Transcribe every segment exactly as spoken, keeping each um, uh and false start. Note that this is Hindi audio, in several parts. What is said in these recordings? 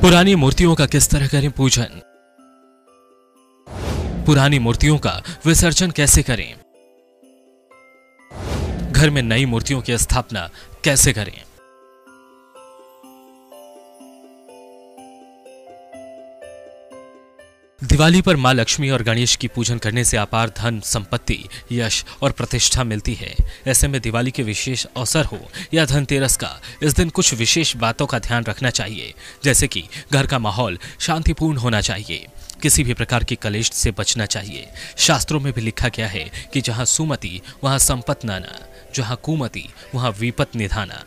पुरानी मूर्तियों का किस तरह करें पूजन? पुरानी मूर्तियों का विसर्जन कैसे करें? घर में नई मूर्तियों की स्थापना कैसे करें? दिवाली पर मां लक्ष्मी और गणेश की पूजन करने से अपार धन, संपत्ति, यश और प्रतिष्ठा मिलती है। ऐसे में दिवाली के विशेष अवसर हो या धनतेरस का, इस दिन कुछ विशेष बातों का ध्यान रखना चाहिए, जैसे कि घर का माहौल शांतिपूर्ण होना चाहिए, किसी भी प्रकार की कलेश से बचना चाहिए। शास्त्रों में भी लिखा गया है कि जहां सुमति वहां संपत नाना, जहां कुमति वहां विपत निधाना।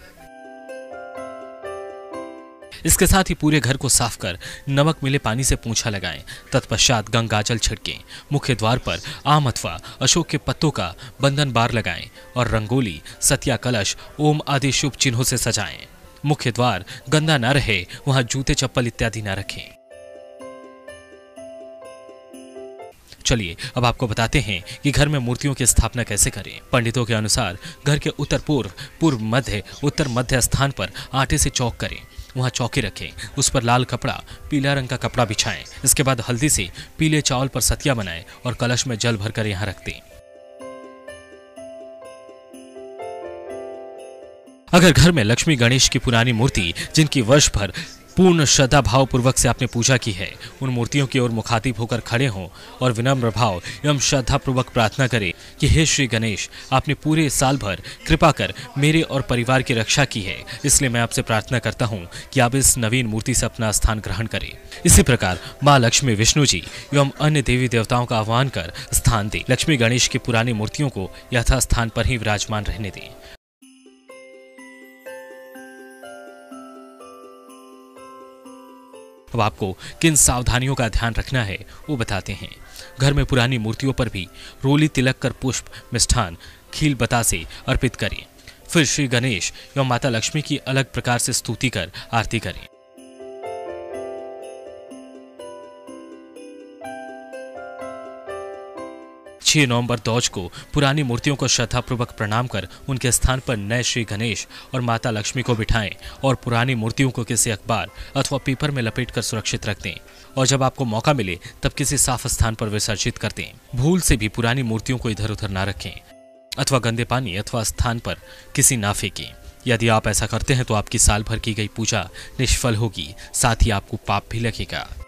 इसके साथ ही पूरे घर को साफ कर नमक मिले पानी से पोंछा लगाएं। तत्पश्चात गंगाजल छिड़कें। मुख्य द्वार पर आम अथवा अशोक के पत्तों का बंधन बार लगाएं और रंगोली, सतिया कलश, ओम आदि शुभ चिन्हों से सजाएं। मुख्य द्वार गंदा न रहे, वहां जूते चप्पल इत्यादि न रखें। चलिए अब आपको बताते हैं कि घर में मूर्तियों की स्थापना कैसे करें। पंडितों के अनुसार घर के उत्तर पूर्व, पूर्व मध्य, उत्तर मध्य स्थान पर आटे से चौक करें। वहां चौकी रखें, उस पर लाल कपड़ा, पीला रंग का कपड़ा बिछाएं। इसके बाद हल्दी से पीले चावल पर सतिया बनाएं और कलश में जल भरकर यहां रख दें। अगर घर में लक्ष्मी गणेश की पुरानी मूर्ति, जिनकी वर्ष भर पूर्ण श्रद्धा भाव पूर्वक से आपने पूजा की है, उन मूर्तियों की ओर मुखातिब होकर खड़े हों और विनम्र भाव एवं श्रद्धा पूर्वक प्रार्थना करें कि हे श्री गणेश, आपने पूरे साल भर कृपा कर मेरे और परिवार की रक्षा की है, इसलिए मैं आपसे प्रार्थना करता हूं कि आप इस नवीन मूर्ति से अपना स्थान ग्रहण करें। इसी प्रकार माँ लक्ष्मी, विष्णु जी एवं अन्य देवी देवताओं का आह्वान कर स्थान दें। लक्ष्मी गणेश की पुरानी मूर्तियों को यथास्थान पर ही विराजमान रहने दें। अब आपको किन सावधानियों का ध्यान रखना है वो बताते हैं। घर में पुरानी मूर्तियों पर भी रोली तिलक कर पुष्प, मिष्ठान, खील बतासे अर्पित करें। फिर श्री गणेश एवं माता लक्ष्मी की अलग प्रकार से स्तुति कर आरती करें। छह नवंबर दौज को पुरानी मूर्तियों को श्रद्धापूर्वक प्रणाम कर उनके स्थान पर नए श्री गणेश और माता लक्ष्मी को बिठाएं और पुरानी मूर्तियों को किसी अखबार अथवा पेपर में लपेटकर सुरक्षित रख दें और जब आपको मौका मिले तब किसी साफ स्थान पर विसर्जित कर दें। भूल से भी पुरानी मूर्तियों को इधर उधर ना रखें अथवा गंदे पानी अथवा स्थान पर किसी ना फेंकें। यदि आप ऐसा करते हैं तो आपकी साल भर की गई पूजा निष्फल होगी, साथ ही आपको पाप भी लगेगा।